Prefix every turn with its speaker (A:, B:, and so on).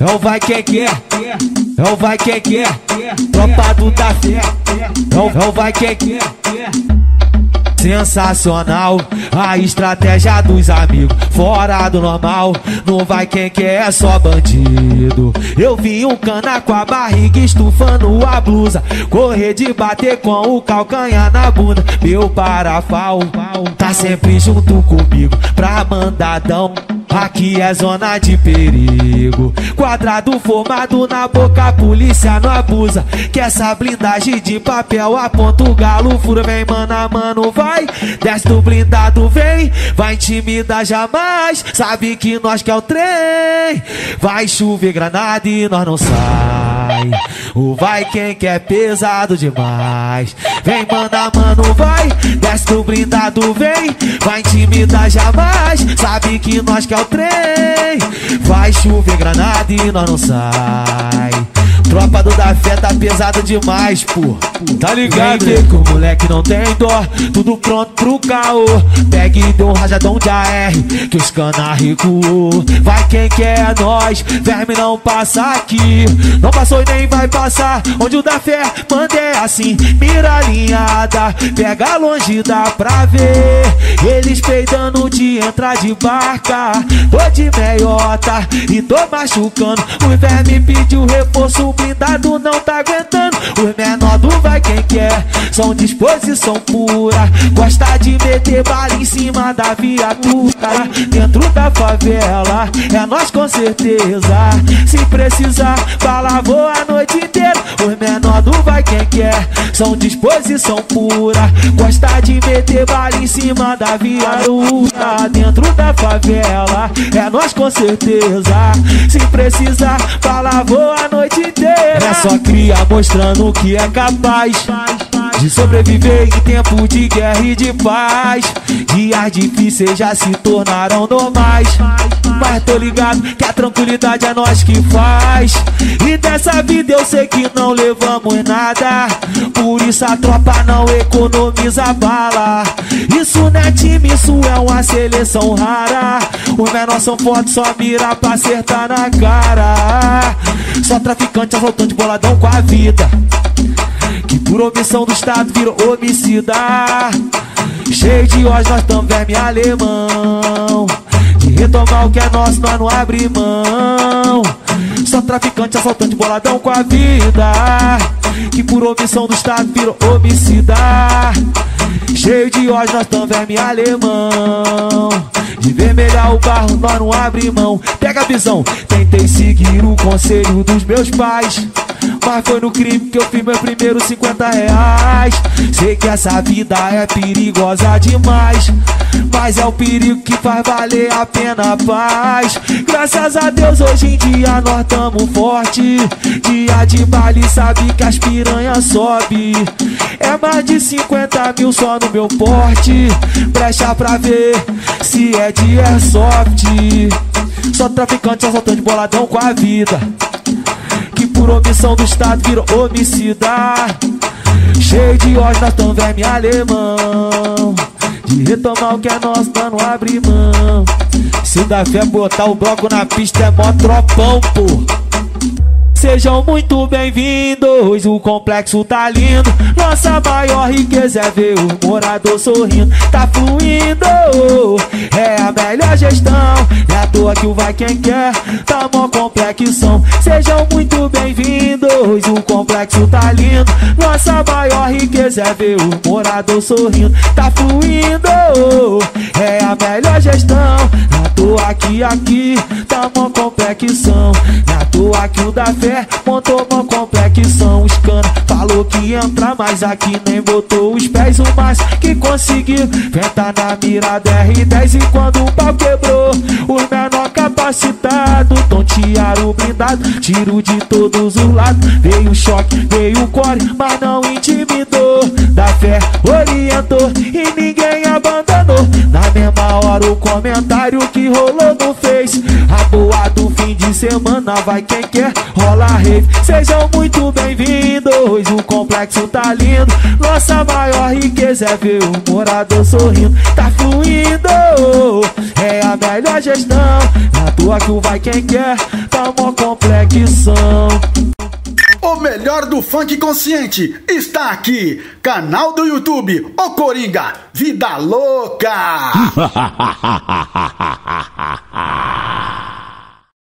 A: É o vai quem quer, é o vai quem quer, tropa do da fé, é o vai quem quer. Sensacional, a estratégia dos amigos, fora do normal. Não vai quem quer, é só bandido. Eu vi um cana com a barriga estufando a blusa, correr de bater com o calcanhar na bunda. Meu parafal tá sempre junto comigo pra mandadão. Aqui é zona de perigo, quadrado formado na boca, a polícia não abusa. Que essa blindagem de papel aponta o galo, fura, vem mano a mano, vai. Desce do blindado, vem, vai intimidar jamais. Sabe que nós quer o trem, vai chover granada e nós não sai. O vai quem quer pesado demais. Vem mano a mano, vai. Desce do blindado, vem, vai intimidar jamais. Sabe que nós quer o trem, vai chover granada e nós não sai. Tropa do da fé tá pesado demais, pô. Tá ligado? Vem que o moleque não tem dó, tudo pronto pro caô. Pega e deu um rajadão de AR, que os cana recuou. Vai quem quer, é nós, verme não passa aqui. Não passou e nem vai passar, onde o da fé manda é assim. Mira alinhada, pega longe, dá pra ver eles peidando de entrar de barca. Tô de meiota e tô machucando. O verme pediu reforço, o blindado não tá aguentando. Os menor do vai quem quer são disposição pura, gosta de meter bala em cima da viatura. Dentro da favela é nós com certeza, se precisar bala voa a noite inteira. Os menor do vai quem quer são disposição pura, gosta de meter bala em cima da viatura. Dentro da favela é nós com certeza, se precisar bala voa a noite inteira. É só cria mostrando que é capaz de sobreviver em tempo de guerra e de paz. Dias difíceis já se tornaram normais, mas tô ligado que a tranquilidade é nós que faz. E dessa vida eu sei que não levamos nada, por isso a tropa não economiza bala. Isso não é time, isso é uma seleção rara. Os menores são fortes, só mira pra acertar na cara. Só traficante, assaltante, boladão com a vida, que por omissão do Estado virou homicida. Cheio de ódio, nós tamo verme alemão, de retomar o que é nosso, nós não abre mão. Só traficante, assaltante, boladão com a vida, que por omissão do Estado virou homicida. Cheio de ódio, nós tamo verme alemão, de vermelhar o barro, nós não abre mão. Pega a visão, tentei seguir o conselho dos meus pais, mas foi no crime que eu fiz meus primeiros 50 reais. Sei que essa vida é perigosa demais, mas é o perigo que faz valer a pena a paz. Graças a Deus hoje em dia nós tamo forte. Dia de baile sabe que as piranhas sobe. É mais de 50 mil só no meu porte, brecha pra ver se é de airsoft. Só traficante, assaltante, boladão com a vida, que por omissão do Estado virou homicida. Cheio de ódio, nós tamo verme alemão, de retomar o que é nosso, nós não abre mão. Se o da fé botar o bloco na pista é mó tropão, pô. Sejam muito bem-vindos, o complexo tá lindo. Nossa maior riqueza é ver o morador sorrindo. Tá fluindo, é a melhor gestão. É à toa que o vai quem quer, tá mó complexão. Sejam muito bem-vindos, o complexo tá lindo. Nossa maior riqueza é ver o morador sorrindo. Tá fluindo, é a melhor gestão. É à toa que aqui tá mó complexão. É à toa que o da fé montou uma complexão. Os cana falou que ia entrar, mas aqui nem botou os pés. O mais que conseguiu ventar na mira da R10. E quando o pau quebrou, os menor capacitado tontearam o blindado, tiro de todos os lados. Veio o choque, veio o core, mas não intimidou. Da fé orientou e ninguém abandonou. Na mesma hora o comentário que rolou no Face, a boa do fim de semana vai quem quer, rola rave. Sejam muito bem-vindos, o complexo tá lindo. Nossa maior riqueza é ver o morador sorrindo. Tá fluindo, é a melhor gestão. Na tua que o vai quem quer, tá mó complexo. curtição.
B: O melhor do funk consciente está aqui. Canal do YouTube, O Coringa, Vida Louca.